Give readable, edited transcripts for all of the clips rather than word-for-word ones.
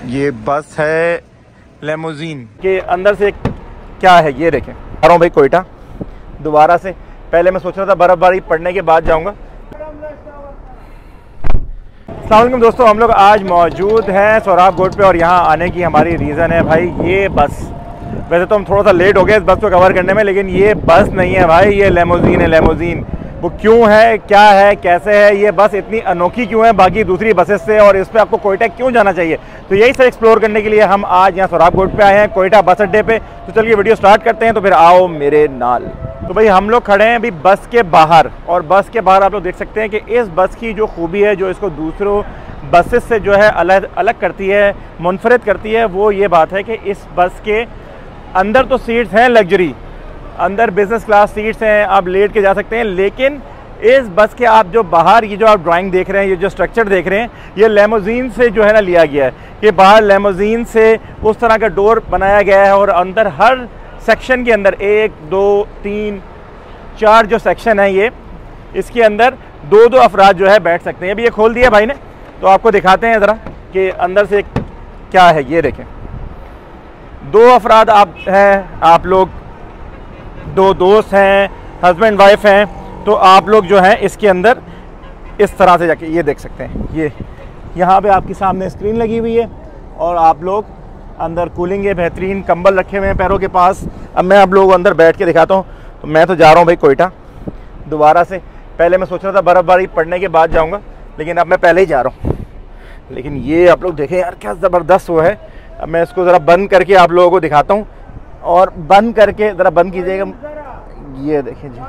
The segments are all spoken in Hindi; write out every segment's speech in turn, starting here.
ये बस है लेमोजीन के अंदर से क्या है ये देखें। आ रहा हूँ भाई कोयटा दोबारा से। पहले मैं सोच रहा था बर्फबारी पड़ने के बाद जाऊँगा। अस्सलाम वालेकुम दोस्तों, हम लोग आज मौजूद हैं सोराब गोट पे और यहाँ आने की हमारी रीज़न है भाई ये बस। वैसे तो हम थोड़ा सा लेट हो गए इस बस को कवर करने में, लेकिन ये बस नहीं है भाई, ये लेमोजीन है। लेमोजीन वो क्यों है, क्या है, कैसे है, ये बस इतनी अनोखी क्यों है बाकी दूसरी बसेस से, और इस पर आपको कोयटा क्यों जाना चाहिए, तो यही सब एक्सप्लोर करने के लिए हम आज यहाँ सोराब गोट पे आए हैं, कोयटा बस अड्डे पे। तो चलिए वीडियो स्टार्ट करते हैं, तो फिर आओ मेरे नाल। तो भाई हम लोग खड़े हैं अभी बस के बाहर, और बस के बाहर आप लोग देख सकते हैं कि इस बस की जो खूबी है, जो इसको दूसरों बसेस से जो है अलग करती है, मुनफरद करती है, वो ये बात है कि इस बस के अंदर तो सीट्स हैं लग्जरी, अंदर बिजनेस क्लास सीट्स हैं, आप लेट के जा सकते हैं। लेकिन इस बस के आप जो बाहर ये जो आप ड्राइंग देख रहे हैं, ये जो स्ट्रक्चर देख रहे हैं, ये लेमोजीन से जो है ना लिया गया है कि बाहर लेमोजीन से उस तरह का डोर बनाया गया है, और अंदर हर सेक्शन के अंदर 1 2 3 4 जो सेक्शन है, ये इसके अंदर 2-2 अफराद जो है बैठ सकते हैं। अभी ये खोल दिया भाई ने, तो आपको दिखाते हैं ज़रा कि अंदर से क्या है। ये देखें, 2 अफराद आप हैं, आप लोग 2 दोस्त हैं, हस्बैंड वाइफ हैं, तो आप लोग जो हैं इसके अंदर इस तरह से जाके ये देख सकते हैं। ये यहाँ पे आपके सामने स्क्रीन लगी हुई है, और आप लोग अंदर कूलिंग है, बेहतरीन कंबल रखे हुए हैं पैरों के पास। अब मैं आप लोगों को अंदर बैठ के दिखाता हूँ। तो मैं तो जा रहा हूँ भाई कोयटा दोबारा से। पहले मैं सोच रहा था बर्फबारी पड़ने के बाद जाऊँगा, लेकिन अब मैं पहले ही जा रहा हूँ। लेकिन ये आप लोग देखें यार, क्या ज़बरदस्त वो है। अब मैं इसको ज़रा बंद करके आप लोगों को दिखाता हूँ, और बंद करके ज़रा बंद कीजिएगा। ये देखें जी,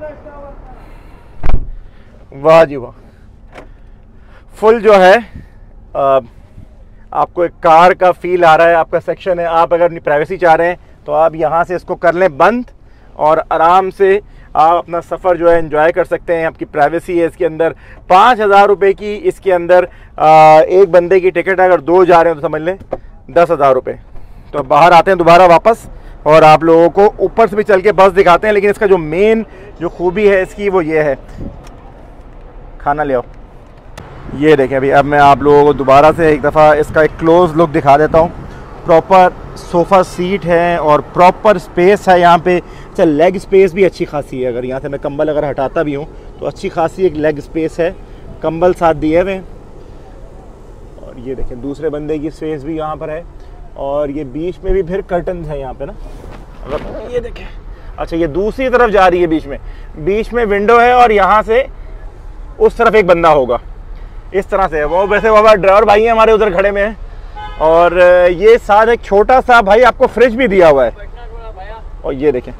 वाह जी वाह, फुल जो है आपको एक कार का फील आ रहा है। आपका सेक्शन है, आप अगर अपनी प्राइवेसी चाह रहे हैं तो आप यहाँ से इसको कर लें बंद, और आराम से आप अपना सफ़र जो है एंजॉय कर सकते हैं। आपकी प्राइवेसी है इसके अंदर। 5,000 रुपये की इसके अंदर एक बंदे की टिकट है। अगर 2 जा रहे हैं तो समझ लें 10,000 रुपये। तो बाहर आते हैं दोबारा वापस, और आप लोगों को ऊपर से भी चल के बस दिखाते हैं। लेकिन इसका जो मेन जो खूबी है इसकी, वो ये है। खाना ले आओ। ये देखें अभी, अब मैं आप लोगों को दोबारा से एक दफ़ा इसका एक क्लोज लुक दिखा देता हूँ। प्रॉपर सोफ़ा सीट है और प्रॉपर स्पेस है यहाँ पे। अच्छा, लेग स्पेस भी अच्छी खासी है। अगर यहाँ से मैं कंबल अगर हटाता भी हूँ तो अच्छी खासी एक लेग स्पेस है, कंबल साथ दिए हुए हैं। और ये देखें दूसरे बंदे की स्पेस भी यहाँ पर है, और ये बीच में भी फिर कर्टन है यहाँ पे ना। अगर ये देखें, अच्छा ये दूसरी तरफ जा रही है, बीच में विंडो है, और यहाँ से उस तरफ एक बंदा होगा। इस तरह से है वो। वैसे वो ड्राइवर भाई हैं हमारे उधर खड़े में हैं, और ये साथ एक छोटा सा भाई आपको फ्रिज भी दिया हुआ है। और ये देखें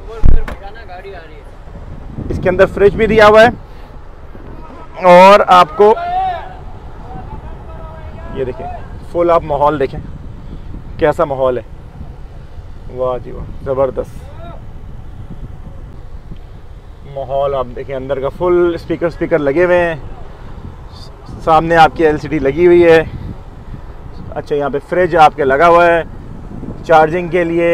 इसके अंदर फ्रिज भी दिया हुआ है, और आपको ये देखें फुल आप माहौल देखें कैसा माहौल है। वाह जी वाह, ज़बरदस्त माहौल। आप देखें अंदर का फुल स्पीकर लगे हुए हैं, सामने आपकी LCD लगी हुई है। अच्छा, यहाँ पे फ्रिज आपके लगा हुआ है चार्जिंग के लिए,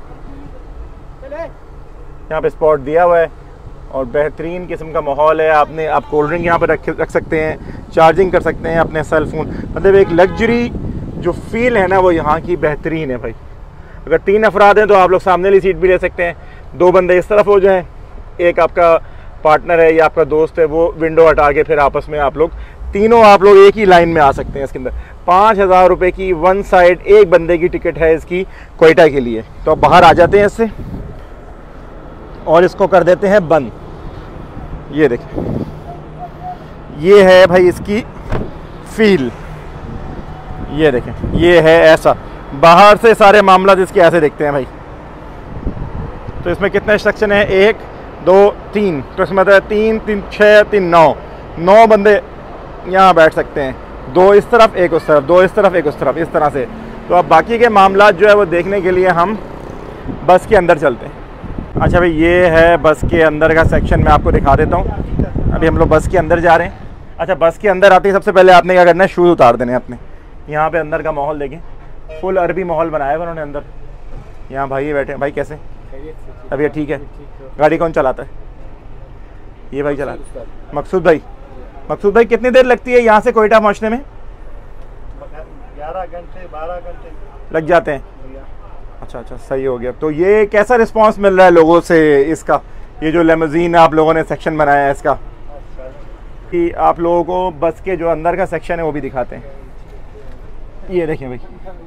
यहाँ पे स्पॉट दिया हुआ है, और बेहतरीन किस्म का माहौल है। आप कोल्ड ड्रिंक यहाँ पे रख सकते हैं, चार्जिंग कर सकते हैं अपने सेल फोन। मतलब एक लग्जरी जो फील है ना, वो यहाँ की बेहतरीन है भाई। अगर 3 अफराद हैं तो आप लोग सामने वाली सीट भी ले सकते हैं। 2 बंदे इस तरफ हो जाएं, एक आपका पार्टनर है या आपका दोस्त है, वो विंडो हटा के फिर आपस में आप लोग तीनों आप लोग एक ही लाइन में आ सकते हैं इसके अंदर। 5,000 रुपये की 1 साइड एक बंदे की टिकट है इसकी कोयटा के लिए। तो अब बाहर आ जाते हैं इससे, और इसको कर देते हैं बंद। ये देखें, ये है भाई इसकी फील। ये देखें, ये है ऐसा। बाहर से सारे मामला इसके ऐसे देखते हैं भाई। तो इसमें कितने सेक्शन है, 1 2 3, तो इसमें मतलब 3 3 6 3 9 बंदे यहाँ बैठ सकते हैं। 2 इस तरफ, 1 उस तरफ, 2 इस तरफ, 1 उस तरफ, इस तरह से। तो अब बाकी के मामला जो है वो देखने के लिए हम बस के अंदर चलते हैं। अच्छा भाई, ये है बस के अंदर का सेक्शन, मैं आपको दिखा देता हूँ। अभी हम लोग बस के अंदर जा रहे हैं। अच्छा, बस के अंदर आते ही सबसे पहले आपने क्या करना है, शूज़ उतार देने अपने। यहाँ पे अंदर का माहौल देखें, फुल अरबी माहौल बनाया है उन्होंने अंदर। यहाँ भाई बैठे हैं। भाई कैसे, अभी ठीक है? गाड़ी कौन चलाता है? ये भाई चलाता है, मकसूद भाई। मकसूद भाई, कितनी देर लगती है यहाँ से कोयटा पहुँचने में? 11 घंटे 12 घंटे लग जाते हैं। अच्छा अच्छा, सही हो गया। तो ये कैसा रिस्पांस मिल रहा है लोगों से इसका, ये जो लेमोजीन आप लोगों ने सेक्शन बनाया है इसका? कि आप लोगों को बस के जो अंदर का सेक्शन है वो भी दिखाते हैं। ये देखें भाई,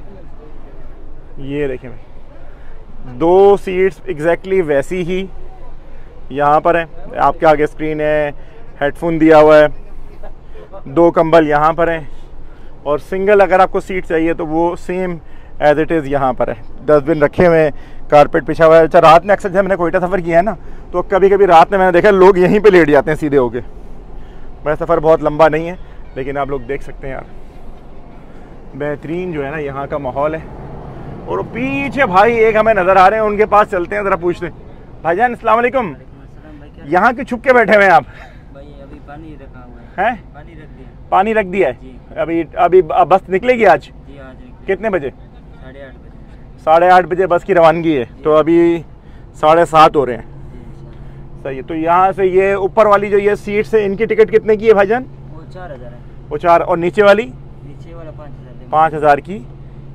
ये देखें भाई, 2 सीट्स एग्जैक्टली वैसी ही यहाँ पर है। आपके आगे स्क्रीन है, हेडफोन दिया हुआ है, 2 कंबल यहाँ पर हैं, और सिंगल अगर आपको सीट चाहिए तो वो सेम एज इट इज़ यहाँ पर है। डस्टबिन रखे हुए हैं, कारपेट बिछा हुआ है। अच्छा, रात में अक्सर जब मैंने कोयटा सफ़र किया है ना, तो कभी कभी रात में मैंने देखा लोग यहीं पे लेट जाते हैं सीधे होके। मेरा सफ़र बहुत लंबा नहीं है, लेकिन आप लोग देख सकते हैं यार, बेहतरीन जो है ना यहाँ का माहौल है। और पीछे भाई एक हमें नज़र आ रहे हैं, उनके पास चलते हैं, ज़रा पूछते हैं। भाईजान अस्सलाम वालेकुम, यहाँ क्यों छुप के बैठे हुए हैं आप? भाई अभी पानी रखा हुआ है। पानी रख दिया। पानी रख दिया है? अभी बस निकलेगी आज? जी आज कितने बजे? 8:30 बजे। 8:30 बजे बस की रवानगी है, तो अभी 7:30 हो रहे हैं। सही है। तो यहाँ से ये ऊपर वाली जो ये सीट है, इनकी टिकट कितने की है भाईजान? वो 4000 है। वो 4, और नीचे वाली? नीचे वाला 5000। 5000 की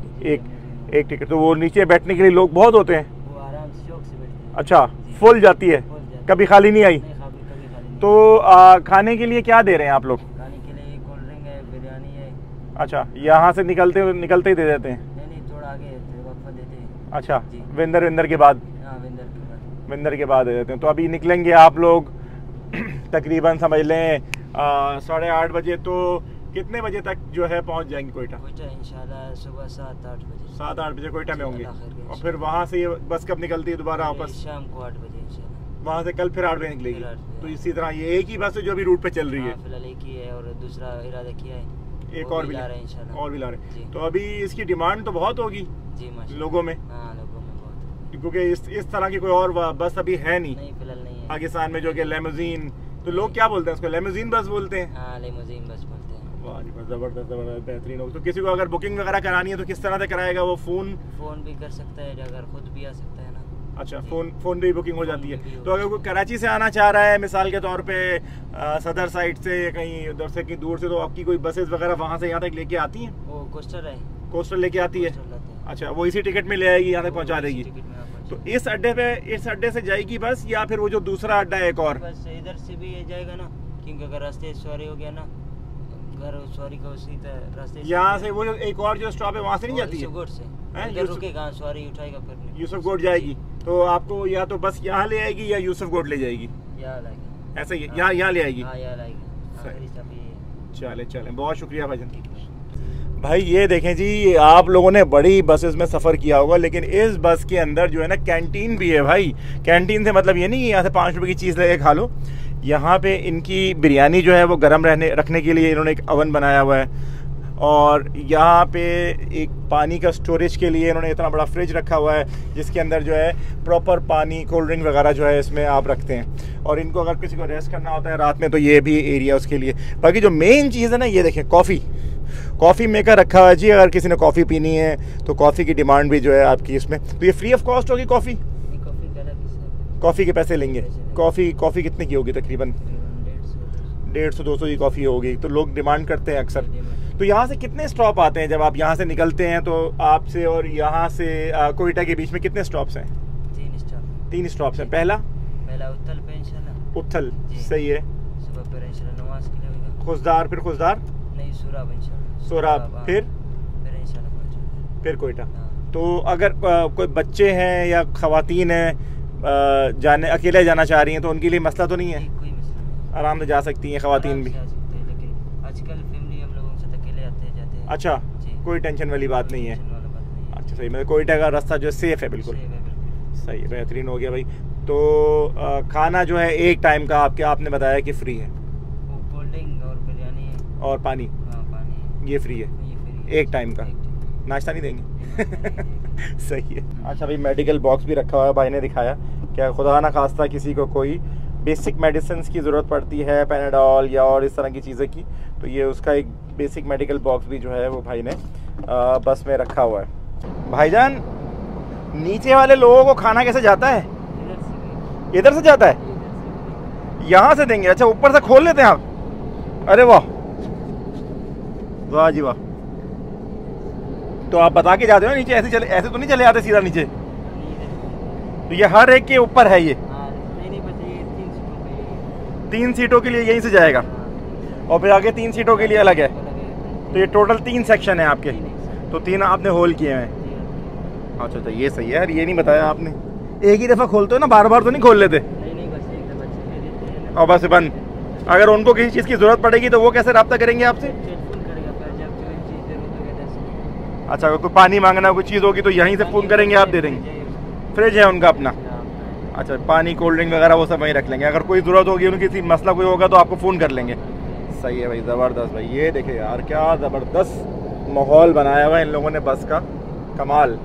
एक टिकट। तो वो नीचे बैठने के लिए लोग बहुत होते हैं? वो आराम से शौक से बैठते हैं। अच्छा, फुल जाती है, कभी खाली नहीं आई? तो खाने के लिए क्या दे रहे हैं आप लोग? खाने के लिए कोल्ड ड्रिंक है, बिरयानी है। अच्छा, यहाँ से निकलते ही दे देते हैं? नहीं, थोड़ा आगे वक्फा देते हैं। अच्छा, विंदर के बाद? हाँ, विंदर के बाद दे देते हैं। तो अभी निकलेंगे आप लोग तकरीबन समझ लें 8:30 बजे। तो कितने बजे तक जो है पहुँच जाएंगे कोयटा? इंशाल्लाह सुबह 7-8 बजे। 7-8 बजे कोयटा में होंगे, और फिर वहाँ से ये बस कब निकलती है दोबारा वापस? शाम को 8 बजे इंशाल्लाह। वहाँ से कल फिर 8 बजे निकलेगी। तो इसी तरह ये एक ही बस है जो अभी रूट पे चल रही है? फिलहाल एक ही है, और दूसरा इरादा किया है, एक और भी ला रहे हैं इंशाल्लाह। और भी ला रहे हैं। तो अभी इसकी डिमांड तो बहुत होगी जी लोगों में? हाँ, लोगों में बहुत, क्योंकि इस तरह की कोई और बस अभी है नहीं फिलहाल नहीं है पाकिस्तान में, जो कि लेमोजीन। तो लोग क्या बोलते हैं उसको? लेमोजीन बस बोलते हैं? हाँ, लेमोजीन बस बोलते हैं। वाह जी, जबरदस्त बेहतरीन हो। तो किसी को अगर बुकिंग वगैरह करानी है तो किस तरह से कराएगा वो? फोन भी कर सकता है, अगर खुद भी आ सकता है ना। अच्छा, फोन भी बुकिंग हो जाती है। तो अगर कोई कराची से आना चाह रहा है मिसाल के तौर पे, सदर साइड से, कहीं उधर से, कहीं दूर से, तो आपकी कोई बसेस वगैरह वहाँ से यहाँ तक लेके आती हैं? वो कोस्टर है, कोस्टर लेके आती है। अच्छा, वो इसी टिकट में ले आएगी, यहाँ तक पहुँचा देगी। तो इस अड्डे से जाएगी बस, या फिर वो जो दूसरा अड्डा है एक और? बस इधर से भी जाएगा ना, क्योंकि अगर रास्ते सवारी हो गया ना, घर सवारी का उसी रास्ते यहाँ से वो जो एक और जो स्टॉप है वहाँ से नहीं जाती है? रुकेगा, सवारी उठाएगा, फिर यूसुफ गोड जाएगी। तो आपको या तो बस यहाँ ले आएगी या यूसुफ गोड ले जाएगी? ऐसा ही है, यहाँ ले आएगी। चले, बहुत शुक्रिया भाईजान। भाई ये देखें जी, आप लोगों ने बड़ी बसेस में सफ़र किया होगा, लेकिन इस बस के अंदर जो है ना कैंटीन भी है भाई। कैंटीन से मतलब ये नहीं है यहाँ से 5 रुपए की चीज़ लेके खा लो। यहाँ पे इनकी बिरयानी जो है वो गर्म रखने के लिए इन्होंने एक ओवन बनाया हुआ है, और यहाँ पे एक पानी का स्टोरेज के लिए इन्होंने इतना बड़ा फ्रिज रखा हुआ है, जिसके अंदर जो है प्रॉपर पानी, कोल्ड ड्रिंक वगैरह जो है इसमें आप रखते हैं। और इनको अगर किसी को रेस्ट करना होता है रात में तो ये भी एरिया उसके लिए। बाकी जो मेन चीज़ है ना, ये देखें, कॉफ़ी मेकर रखा हुआ है जी। अगर किसी ने कॉफ़ी पीनी है तो कॉफ़ी की डिमांड भी जो है आपकी इसमें। तो ये फ्री ऑफ कॉस्ट होगी कॉफ़ी? कॉफ़ी के पैसे लेंगे? कॉफ़ी कितने की होगी? तकरीबन 150-200 की कॉफ़ी होगी। तो लोग डिमांड करते हैं अक्सर। तो यहाँ से कितने स्टॉप आते हैं जब आप यहाँ से निकलते हैं? तो आपसे और यहाँ से कोयटा के बीच में कितने स्टॉप्स हैं? 3 स्टॉप्स हैं। पहला उथल पे इंशाल्लाह। उथल, सही है। सुबह पर इंशाल्लाह नमाज के लिए होगा। खुशदार, फिर खुशदार नहीं, सोराब इंशाल्लाह। सोराब, फिर इंशाल्लाह फिर कोयटा। तो अगर कोई बच्चे हैं या ख़वातीन हैं अकेले जाना चाह रही हैं तो उनके लिए मसला तो नहीं है? कोई मसला नहीं, आराम से जा सकती हैं ख़वातीन भी। लेकिन आजकल फैमिली हम लोगों से अकेले आते जाते हैं। अच्छा, कोई टेंशन वाली बात नहीं है। अच्छा, सही। मतलब कोयटा का रास्ता जो सेफ़ है? बिल्कुल सही है, बेहतरीन हो गया भाई। तो खाना जो है एक टाइम का आपने बताया कि फ्री है? कोल्ड ड्रिंक और बिरयानी है और पानी। हाँ, पानी ये फ्री है एक टाइम का? नाश्ता नहीं देंगे? सही है। अच्छा भाई, मेडिकल बॉक्स भी रखा हुआ है, भाई ने दिखाया। क्या खुदा ना खास्ता किसी को कोई बेसिक मेडिसिन की ज़रूरत पड़ती है, पैनाडॉल या और इस तरह की चीज़ें की, तो ये उसका एक बेसिक मेडिकल बॉक्स भी जो है वो भाई ने बस में रखा हुआ है। भाईजान, नीचे वाले लोगों को खाना कैसे जाता है? इधर से जाता है? यहाँ से देंगे? अच्छा, ऊपर से खोल लेते हैं आप? अरे वाह, वाह जी वाह। तो आप बता के जाते हो नीचे, ऐसे ऐसे तो नहीं चले आते सीधा नीचे? तो ये हर एक के ऊपर है ये? नहीं, बस ये 3 सीटों के लिए। 3 सीटों के लिए यहीं से जाएगा और फिर आगे 3 सीटों के लिए अलग है। तो ये टोटल 3 सेक्शन है आपके, तो 3 आपने होल किए हैं। अच्छा, ये सही है यार, ये नहीं बताया आपने। एक ही दफ़ा खोलते हो ना, बार बार तो नहीं खोल लेते? नहीं, बस एक दफ़ा चले देते हैं और बस बंद। अगर उनको किसी चीज़ की ज़रूरत पड़ेगी तो वो कैसे रब्ता करेंगे आपसे? अच्छा, अगर कोई पानी मांगना, कोई चीज़ होगी तो यहीं से फ़ोन करेंगे, आप दे देंगे? फ्रिज है उनका अपना? अच्छा, पानी कोल्ड ड्रिंक वगैरह वो सब वहीं रख लेंगे। अगर कोई ज़रूरत होगी, उनकी किसी मसला कोई होगा तो आपको फ़ोन कर लेंगे। सही है भाई, ज़बरदस्त भाई। ये देखे यार, क्या ज़बरदस्त माहौल बनाया हुआ है इन लोगों ने बस का, कमाल।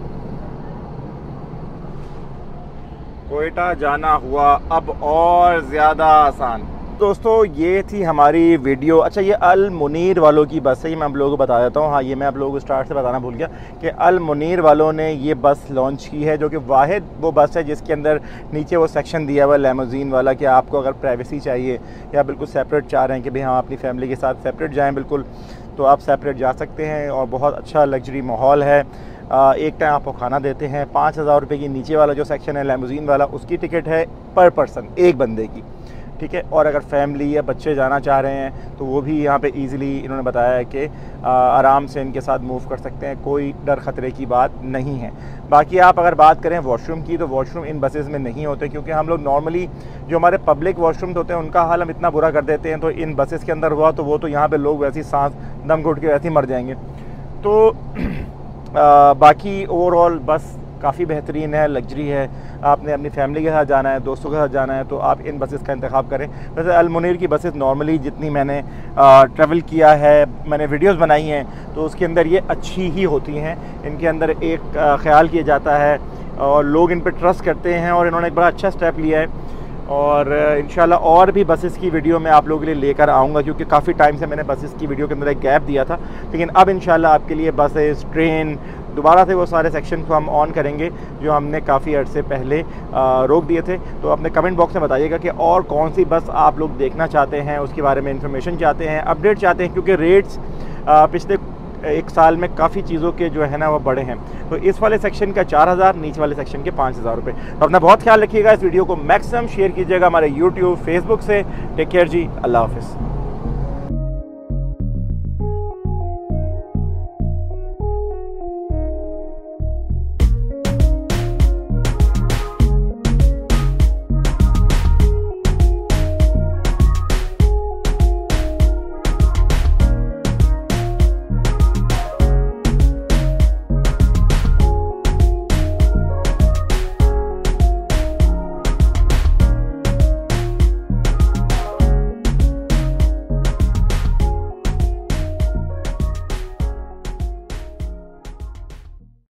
कोयटा जाना हुआ अब और ज़्यादा आसान। दोस्तों, ये थी हमारी वीडियो। अच्छा, ये अल मुनीर वालों की बस है, ये मैं आप लोगों को बता देता हूँ। हाँ, ये मैं आप लोगों को स्टार्ट से बताना भूल गया कि अल मुनीर वालों ने ये बस लॉन्च की है, जो कि वाहिद वो बस है जिसके अंदर नीचे वो सेक्शन दिया हुआ है लेमोजीन वाला, कि आपको अगर प्राइवेसी चाहिए या बिल्कुल सेपरेट चाह रहे हैं कि भाई हम अपनी फैमिली के साथ सेपरेट जाएँ बिल्कुल, तो आप सेपरेट जा सकते हैं। और बहुत अच्छा लग्जरी माहौल है। एक टाइम आपको खाना देते हैं। 5000 रुपये की नीचे वाला जो सेक्शन है लेमोजीन वाला, उसकी टिकट है पर पर्सन, एक बंदे की, ठीक है। और अगर फैमिली या बच्चे जाना चाह रहे हैं तो वो भी यहाँ पे इजीली इन्होंने बताया है कि आराम से इनके साथ मूव कर सकते हैं, कोई डर ख़तरे की बात नहीं है। बाकी आप अगर बात करें वॉशरूम की, तो वॉशरूम इन बसेज़ में नहीं होते, क्योंकि हम लोग नॉर्मली जो हमारे पब्लिक वॉशरूम होते हैं उनका हाल हम इतना बुरा कर देते हैं। तो इन बसेज़ के अंदर हुआ तो वो तो यहाँ पर लोग वैसे ही सांस दम घुट के वैसे ही मर जाएंगे। तो बाकी ओवरऑल बस काफ़ी बेहतरीन है, लग्जरी है। आपने अपनी फैमिली के साथ जाना है, दोस्तों के साथ जाना है, तो आप इन बसेस का इंतखाब करें। वैसे अल मुनीर की बसेस नॉर्मली जितनी मैंने ट्रैवल किया है, मैंने वीडियोस बनाई हैं, तो उसके अंदर ये अच्छी ही होती हैं। इनके अंदर एक ख्याल किया जाता है और लोग इन पर ट्रस्ट करते हैं, और इन्होंने एक बड़ा अच्छा स्टेप लिया है। और इंशाल्लाह और भी बसेस की वीडियो मैं आप लोगों के लिए लेकर आऊँगा, क्योंकि काफ़ी टाइम से मैंने बसेस की वीडियो के अंदर एक गैप दिया था। लेकिन अब इंशाल्लाह आपके लिए बसेस, ट्रेन, दोबारा से वो सारे सेक्शन को हम ऑन करेंगे जो हमने काफ़ी अर्से पहले रोक दिए थे। तो अपने कमेंट बॉक्स में बताइएगा कि और कौन सी बस आप लोग देखना चाहते हैं, उसके बारे में इंफॉर्मेशन चाहते हैं, अपडेट चाहते हैं, क्योंकि रेट्स पिछले 1 साल में काफ़ी चीज़ों के जो है ना वो बढ़े हैं। तो इस वाले सेक्शन का 4000, नीचे वाले सेक्शन के 5000 रुपये। तो अपना बहुत ख्याल रखिएगा। इस वीडियो को मैक्सिमम शेयर कीजिएगा हमारे यूट्यूब, फेसबुक से। टेक केयर जी, अल्लाह हाफिज़।